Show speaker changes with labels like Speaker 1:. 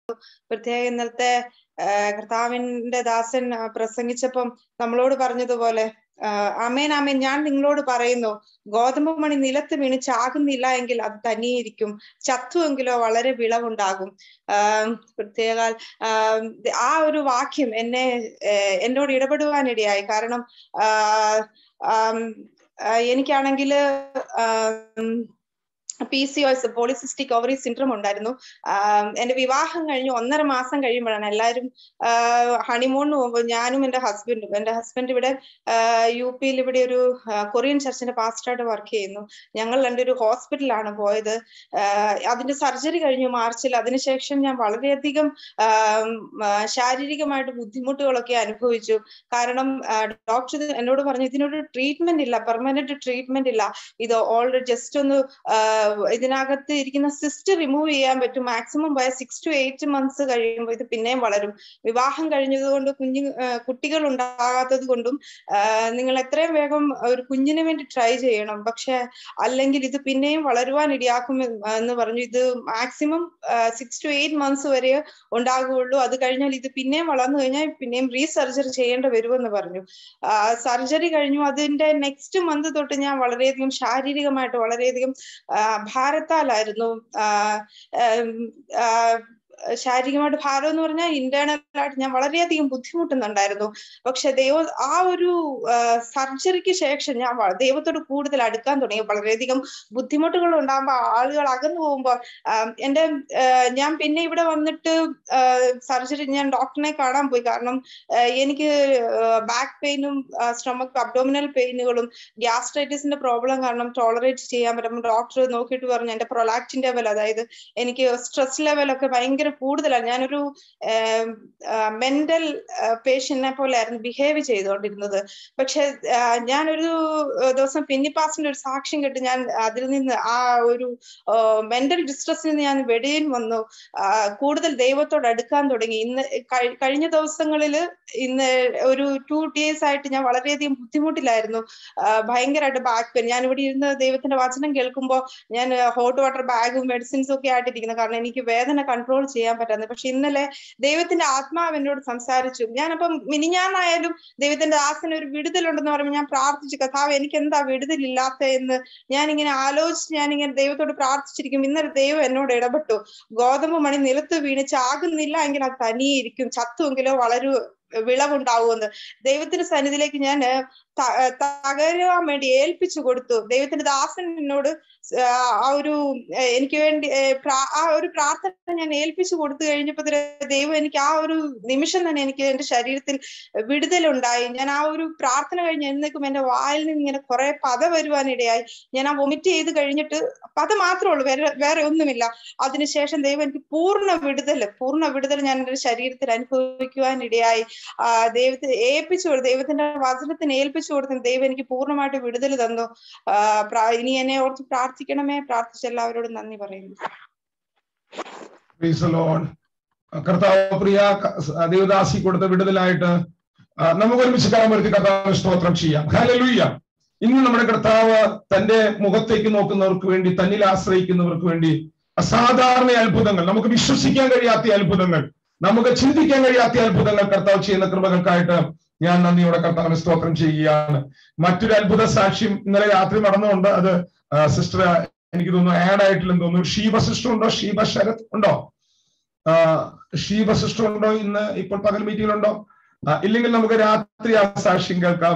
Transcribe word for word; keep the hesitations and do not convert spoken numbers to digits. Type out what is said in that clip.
Speaker 1: പ്രത്യേക ഇന്നലത്തെ കർത്താവിന്റെ ദാസൻ പ്രസംഗിച്ചപ്പം നമ്മളോട് പറഞ്ഞതുപോലെ ആമേൻ ആമേൻ ഞാൻ നിങ്ങളോട് പറയുന്നു, ഗോതമ്പ് മണി നിലത്ത് വീണ് ചാകുന്നില്ല എങ്കിൽ അത് തനിയിരിക്കും, ചത്തുവെങ്കിലോ വളരെ വിളവുണ്ടാകും. ആഹ് പ്രത്യേക ആ ഒരു വാക്യം എന്നെ എന്നോട് ഇടപെടുവാനിടയായി. കാരണം ആഹ് എനിക്കാണെങ്കിൽ P C O S polycystic ovary syndrome ഉണ്ടായിരുന്നു. എന്റെ വിവാഹം കഴിഞ്ഞ് ഒന്നര മാസം കഴിയുമ്പോഴാണ് എല്ലാവരും ഹണിമൂണിന് പോകുമ്പോൾ ഞാനും എന്റെ ഹസ്ബൻഡും എന്റെ ഹസ്ബൻഡ് ഇവിടെ യു പിയിൽ ഇവിടെ ഒരു കൊറിയൻ ചർച്ചിന്റെ പാസ്റ്ററായിട്ട് വർക്ക് ചെയ്യുന്നു. ഞങ്ങൾ രണ്ടൊരു ഹോസ്പിറ്റലാണ് പോയത്. അതിന്റെ സർജറി കഴിഞ്ഞു മാർച്ചിൽ. അതിനുശേഷം ഞാൻ വളരെയധികം ശാരീരികമായിട്ട് ബുദ്ധിമുട്ടുകളൊക്കെ അനുഭവിച്ചു. കാരണം ഡോക്ടർ എന്നോട് പറഞ്ഞു ഇതിനൊരു ട്രീറ്റ്മെന്റ് ഇല്ല, പെർമനന്റ് ട്രീറ്റ്മെന്റ് ഇല്ല, ഇത് ഓൾറെഡി ജസ്റ്റ് ഒന്ന് ഇതിനകത്ത് ഇരിക്കുന്ന സിസ്റ്റ് റിമൂവ് ചെയ്യാൻ പറ്റും, maximum by six to eight months കഴിയുമ്പോൾ ഇത് പിന്നെയും വളരും. വിവാഹം കഴിഞ്ഞതുകൊണ്ട് കുഞ്ഞു കുട്ടികൾ ഉണ്ടാകാത്തത് കൊണ്ടും നിങ്ങൾ എത്രയും വേഗം ഒരു കുഞ്ഞിന് വേണ്ടി ട്രൈ ചെയ്യണം, പക്ഷെ അല്ലെങ്കിൽ ഇത് പിന്നെയും വളരുവാൻ ഇടയാക്കും എന്ന് പറഞ്ഞു. ഇത് maximum six to eight months വരെ ഉണ്ടാകുകയുള്ളൂ, അത് കഴിഞ്ഞാൽ ഇത് പിന്നെയും വളർന്നു കഴിഞ്ഞാൽ പിന്നെയും റീസർജറി ചെയ്യേണ്ടി വരുമെന്ന് പറഞ്ഞു. സർജറി കഴിഞ്ഞു. അതിന്റെ നെക്സ്റ്റ് മന്ത് തൊട്ട് ഞാൻ വളരെയധികം ശാരീരികമായിട്ട് വളരെയധികം ഭാരത്താലായിരുന്നു. ശാരീരികമായിട്ട് ഭാരം എന്ന് പറഞ്ഞാൽ ഇന്റേണൽ ആയിട്ട് ഞാൻ വളരെയധികം ബുദ്ധിമുട്ടുന്നുണ്ടായിരുന്നു. പക്ഷെ ദൈവം ആ ഒരു സർജറിക്ക് ശേഷം ഞാൻ ദൈവത്തോട് കൂടുതൽ അടുക്കാൻ തുടങ്ങി. വളരെയധികം ബുദ്ധിമുട്ടുകൾ ഉണ്ടാകുമ്പോൾ ആളുകൾ അകന്നു പോകുമ്പോൾ എന്റെ ഞാൻ പിന്നെ ഇവിടെ വന്നിട്ട് സർജറി ഞാൻ ഡോക്ടറിനെ കാണാൻ പോയി. കാരണം എനിക്ക് ബാക്ക് പെയിനും സ്റ്റൊമക് അബ്ഡോമിനൽ പെയിനുകളും ഗ്യാസ്ട്രൈറ്റിസിന്റെ പ്രോബ്ലം കാരണം ടോളറേറ്റ് ചെയ്യാൻ പറ്റും. ഡോക്ടർ നോക്കിയിട്ട് പറഞ്ഞു എന്റെ പ്രൊലാക്റ്റിൻ ലെവൽ, അതായത് എനിക്ക് സ്ട്രെസ് ലെവലൊക്കെ ഭയങ്കര കൂടുതലാണ്. ഞാനൊരു മെന്റൽ പേഷ്യന്റിനെ പോലെ ആയിരുന്നു ബിഹേവ് ചെയ്തുകൊണ്ടിരുന്നത്. പക്ഷെ ഞാനൊരു ദിവസം പിന്നിപ്പാസിന്റെ ഒരു സാക്ഷ്യം കേട്ട് ഞാൻ അതിൽ നിന്ന് ആ ഒരു മെന്റൽ ഡിസ്ട്രെസ്സിൽ നിന്ന് ഞാൻ വെളിയിൽ വന്നു, കൂടുതൽ ദൈവത്തോട് അടുക്കാൻ തുടങ്ങി. ഇന്ന് കഴിഞ്ഞ ദിവസങ്ങളിൽ ഇന്ന് ഒരു ടു ഡേയ്സ് ആയിട്ട് ഞാൻ വളരെയധികം ബുദ്ധിമുട്ടിലായിരുന്നു, ഭയങ്കരമായിട്ട് ബാക്ക് പെയിൻ. ഞാൻ ഇവിടെ ഇരുന്ന് ദൈവത്തിന്റെ വചനം കേൾക്കുമ്പോൾ ഞാൻ ഹോട്ട് വാട്ടർ ബാഗും മെഡിസിൻസും ഒക്കെ ആയിട്ടിരിക്കുന്നത്, കാരണം എനിക്ക് വേദന കൺട്രോൾ ചെയ്യാൻ പറ്റുന്നത്. പക്ഷെ ഇന്നലെ ദൈവത്തിന്റെ ആത്മാവ് എന്നോട് സംസാരിച്ചു. ഞാനപ്പം മിനിഞ്ഞാന്നായാലും ദൈവത്തിന്റെ ദാസന് ഒരു വിടുതലുണ്ടെന്ന് പറയുമ്പോൾ ഞാൻ പ്രാർത്ഥിച്ചു, കർത്താവ് എനിക്ക് എന്താ വിടുതലില്ലാത്ത എന്ന് ഞാനിങ്ങനെ ആലോചിച്ച് ഞാനിങ്ങനെ ദൈവത്തോട് പ്രാർത്ഥിച്ചിരിക്കും. ഇന്നലെ ദൈവം എന്നോട് ഇടപെട്ടു. ഗോതമ്പ് മണി നിലത്ത് വീണ് ചാകുന്നില്ല എങ്കിൽ അത് തനിയിരിക്കും, ചത്തുവെങ്കിലോ വളരു വിളവുണ്ടാവുമെന്ന് ദൈവത്തിന്റെ സന്നിധിയിലേക്ക് ഞാൻ തകരുവാൻ വേണ്ടി ഏൽപ്പിച്ചു കൊടുത്തു. ദൈവത്തിന്റെ ദാസൻ എന്നോട് ആ ഒരു എനിക്ക് വേണ്ടി ആ ഒരു പ്രാർത്ഥന ഞാൻ ഏൽപ്പിച്ചു കൊടുത്തു കഴിഞ്ഞപ്പോ ദൈവം എനിക്ക് ആ ഒരു നിമിഷം തന്നെ എനിക്ക് എന്റെ ശരീരത്തിൽ വിടുതലുണ്ടായി. ഞാൻ ആ ഒരു പ്രാർത്ഥന കഴിഞ്ഞ് എന്നേക്കും എന്റെ വായിൽ നിന്ന് ഇങ്ങനെ കുറെ പത വരുവാനിടയായി. ഞാൻ ആ വൊമിറ്റ് ചെയ്ത് കഴിഞ്ഞിട്ട് പത മാത്രമേ ഉള്ളൂ, വേറെ വേറെ ഒന്നുമില്ല. അതിനുശേഷം ദൈവം എനിക്ക് പൂർണ്ണ വിടുതൽ പൂർണ്ണ വിടുതൽ ഞാൻ എന്റെ ശരീരത്തിൽ അനുഭവിക്കുവാനിടയായി. ആ ദൈവത്തെ ഏൽപ്പിച്ചു കൊടുത്തു, ദൈവത്തിന്റെ വചനത്തിന് ഏൽപ്പിച്ചു കൊടുത്തു. ദൈവം എനിക്ക് പൂർണ്ണമായിട്ട് വിടുതൽ തന്നു. ആ ഇനി എന്നെ ഓർത്ത് പ്രാർത്ഥിക്കണമേ. പ്രാർത്ഥിച്ച എല്ലാവരോടും നന്ദി പറയുന്നു.
Speaker 2: കർത്താവ് പ്രിയ ദേവദാസി കൊടുത്ത വിടുതലായിട്ട് നമുക്ക് ഒരുമിച്ച് കരമുയർത്തി കർത്താവിന് സ്തോത്രം ചെയ്യാം. ഹല്ലേലൂയ. ഇന്ന് നമ്മുടെ കർത്താവ് തന്റെ മുഖത്തേക്ക് നോക്കുന്നവർക്ക് വേണ്ടി, തന്നിൽ ആശ്രയിക്കുന്നവർക്ക് വേണ്ടി അസാധാരണ അത്ഭുതങ്ങൾ, നമുക്ക് വിശ്വസിക്കാൻ കഴിയാത്ത അത്ഭുതങ്ങൾ, നമുക്ക് ചിന്തിക്കാൻ കഴിയാത്ത അത്ഭുതങ്ങൾ കർത്താവ് ചെയ്യുന്ന കൃപകൾക്കായിട്ട് ഞാൻ നന്ദിയോടെ കർത്താവിന് സ്തോത്രം ചെയ്യുകയാണ്. മറ്റൊരു അത്ഭുത സാക്ഷ്യം ഇന്നലെ രാത്രി നടന്നുകൊണ്ട്, അത് സിസ്റ്റർ എനിക്ക് തോന്നുന്നു ആഡ് ആയിട്ടില്ലെന്ന് തോന്നുന്നു. ഷീബ സിസ്റ്റർ ഉണ്ടോ? ഷീബ ശരത് ഉണ്ടോ? ഷീബ സിസ്റ്റർ ഉണ്ടോ? ഇന്ന് ഇപ്പോൾ പകൽ മീറ്റിംഗിലുണ്ടോ? ഇല്ലെങ്കിൽ നമുക്ക് രാത്രി ആ സാക്ഷ്യം കേൾക്കാം.